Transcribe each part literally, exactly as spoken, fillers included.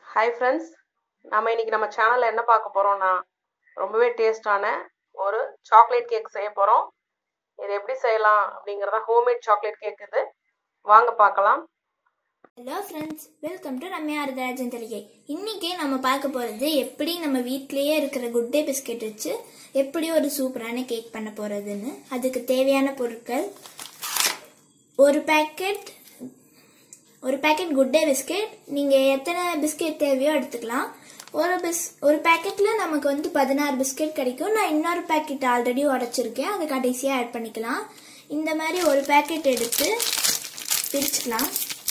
Hi friends, நம்ம இன்னைக்கு நம்ம சேனலில் என்ன பார்க்க போகிறோம்னா ரொம்பவே டேஸ்டான ஒரு சாக்லேட் கேக் செய்ய போகிறோம். இது எப்படி செய்யலாம் அப்படிங்கிறத ஹோம்மேட் சாக்லேட் கேக் இது. வாங்க பார்க்கலாம். Hello friends, welcome to Ramya Arutharajan தெளிகை. இன்றைக்கி நம்ம பார்க்க போகிறது எப்படி நம்ம வீட்டிலேயே இருக்கிற குட் டே பிஸ்கெட் வச்சு எப்படி ஒரு சூப்பரான கேக் பண்ண போகிறதுன்னு. அதுக்கு தேவையான பொருட்கள்: ஒரு பேக்கெட் ஒரு பேக்கெட் குட் டே பிஸ்கெட். நீங்கள் எத்தனை பிஸ்கெட் தேவையோ எடுத்துக்கலாம். ஒரு பிஸ் ஒரு பேக்கெட்டில் நமக்கு வந்து பதினாறு பிஸ்கெட் கிடைக்கும். நான் இன்னொரு பேக்கெட் ஆல்ரெடி உடச்சிருக்கேன், அது கடைசியாக ஆட் பண்ணிக்கலாம். இந்த மாதிரி ஒரு பேக்கெட் எடுத்து பிரிச்சுக்கலாம்.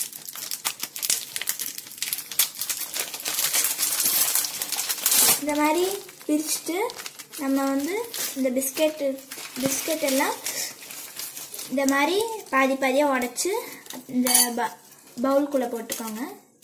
இந்த மாதிரி பிரிச்சுட்டு நம்ம வந்து இந்த பிஸ்கெட் பிஸ்கெட் எல்லாம் இந்த மாதிரி பாதி பாதியாக உடச்சி இந்த ப பவுலுக்குள்ளே போட்டுக்கோங்க.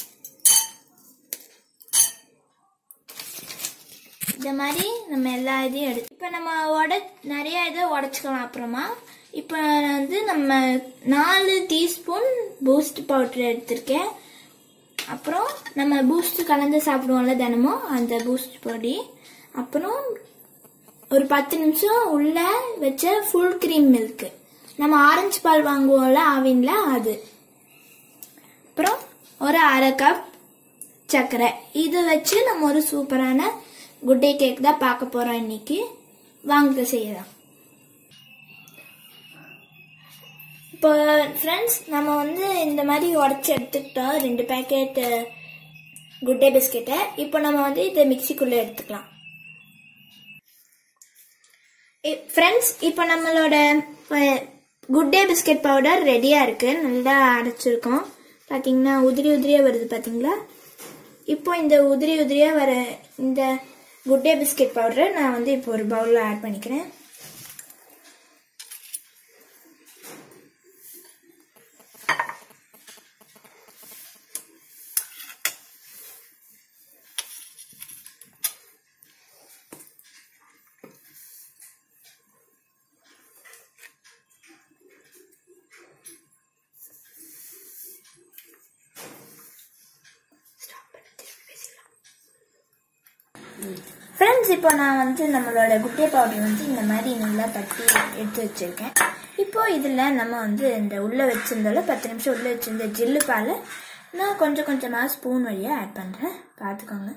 இந்த மாதிரி நம்ம எல்லா இதையும் எடுத்து இப்போ நம்ம உட நிறைய இதை உடச்சிக்கலாம். அப்புறமா இப்போ வந்து நம்ம நாலு டீஸ்பூன் பூஸ்ட் பவுடர் எடுத்திருக்கேன். அப்புறம் நம்ம பூஸ்ட் கலந்து சாப்பிடுவோம்ல தினமும், அந்த பூஸ்ட் பொடி. அப்புறம் ஒரு பத்து நிமிஷம் உள்ள வச்ச ஃபுல் கிரீம் மில்க், நம்ம ஆரஞ்சு பால் வாங்குவோம்ல ஆவின்ல, அது. அப்புறம் ஒரு அரை கப் சர்க்கரை. இது வச்சு நம்ம ஒரு சூப்பரான குட் டே கேக் தான் பார்க்க போறோம் இன்னைக்கு. வாங்க செய்யலாம். இப்போ ஃப்ரெண்ட்ஸ், நம்ம வந்து இந்த மாதிரி உடச்சி எடுத்துக்கிட்டோம் ரெண்டு பேக்கெட் குட் டே பிஸ்கெட்டை. இப்போ நம்ம வந்து இதை மிக்சிக்குள்ளே எடுத்துக்கலாம். ஃப்ரெண்ட்ஸ், இப்போ நம்மளோட குட் டே பிஸ்கெட் பவுடர் ரெடியாக இருக்கு. நல்லா அரைச்சிருக்கோம். பார்த்தீங்கன்னா உதிரி உதிரியாக வருது பார்த்தீங்களா. இப்போ இந்த உதிரி உதிரியாக வர இந்த குட் டே பிஸ்கெட் பவுடரை நான் வந்து இப்போ ஒரு பவுலில் ஆட் பண்ணிக்கிறேன். ஃப்ரெண்ட்ஸ், இப்போ நான் வந்து நம்மளோட குட் டே பவுடர் வந்து இந்த மாதிரி நல்லா தட்டி எடுத்து வச்சிருக்கேன். இப்போ இதில் நம்ம வந்து இந்த உள்ளே வச்சிருந்தால பத்து நிமிஷம் உள்ளே வச்சிருந்த ஜில்லு பாலை நான் கொஞ்சம் கொஞ்சமாக ஸ்பூன் வழியாக ஆட் பண்ணுறேன். பார்த்துக்கோங்க.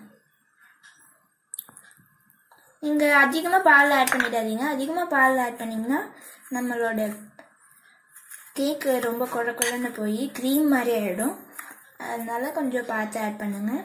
நீங்கள் அதிகமாக பால் ஆட் பண்ணிடாதீங்க. அதிகமாக பால் ஆட் பண்ணிங்கன்னா நம்மளோட கேக்கு ரொம்ப குழ குழன்னு போய் க்ரீம் மாதிரி ஆகிடும். அதனால கொஞ்சம் பார்த்து ஆட் பண்ணுங்கள்.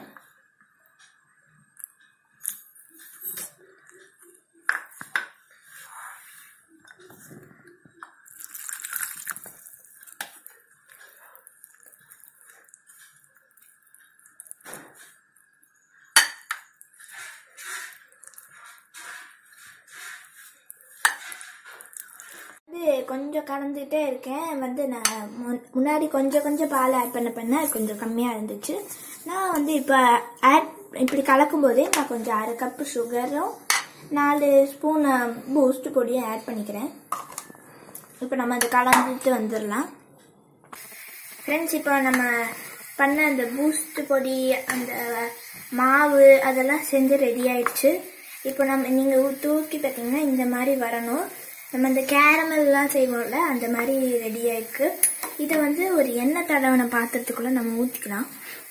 கொஞ்சம் கலந்துகிட்டே இருக்கேன். வந்து நான் முன்னாடி கொஞ்சம் கொஞ்சம் பால் ஆட் பண்ண பண்ண கொஞ்சம் கம்மியாக இருந்துச்சு. நான் வந்து இப்போ ஆட் இப்படி கலக்கும் போதே நான் கொஞ்சம் அரை கப்பு சுகரும் நாலு ஸ்பூன் பூஸ்ட் பொடியும் ஆட் பண்ணிக்கிறேன். இப்போ நம்ம அதை கலந்துட்டு வந்துடலாம். ஃப்ரெண்ட்ஸ், இப்போ நம்ம பண்ண அந்த பூஸ்ட் பொடி, அந்த மாவு, அதெல்லாம் செஞ்சு ரெடி ஆயிடுச்சு. இப்போ நம்ம நீங்கள் தூக்கி பார்த்தீங்கன்னா இந்த மாதிரி வரணும். நம்ம இந்த கேரமெல்லாம் செய்வோம்ல, அந்த மாதிரி ரெடி ஆயிருக்கு. இதை வந்து ஒரு எண்ணெய் தடவன பாத்திரத்துக்குள்ள நம்ம ஊற்றிக்கலாம்.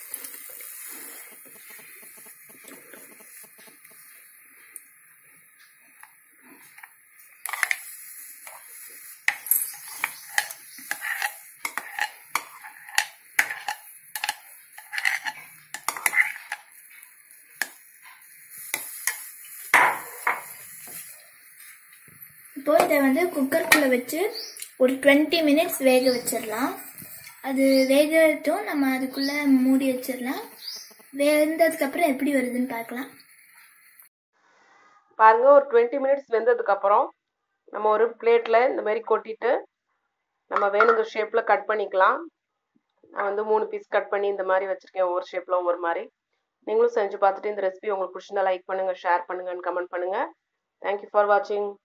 இப்போ இதை வந்து குக்கருக்குள்ளே வச்சு ஒரு டுவெண்ட்டி மினிட்ஸ் வேக வச்சிடலாம். அது வேகட்டும், நம்ம அதுக்குள்ளே மூடி வச்சிடலாம். வெந்ததுக்கப்புறம் எப்படி வருதுன்னு பார்க்கலாம். பாருங்க, ஒரு டுவெண்ட்டி மினிட்ஸ் வெந்ததுக்கப்புறம் நம்ம ஒரு பிளேட்டில் இந்த மாதிரி கொட்டிட்டு நம்ம வேணுங்கிற ஷேப்பில் கட் பண்ணிக்கலாம். நான் வந்து மூணு பீஸ் கட் பண்ணி இந்த மாதிரி வச்சுருக்கேன். ஒவ்வொரு ஷேப்பில் ஒவ்வொரு மாதிரி. நீங்களும் செஞ்சு பார்த்துட்டு இந்த ரெசிபி உங்களுக்கு பிடிச்சிருந்தா லைக் பண்ணுங்கள், ஷேர் பண்ணுங்கன்னு கமெண்ட் பண்ணுங்கள். தேங்க்யூ ஃபார் வாட்சிங்.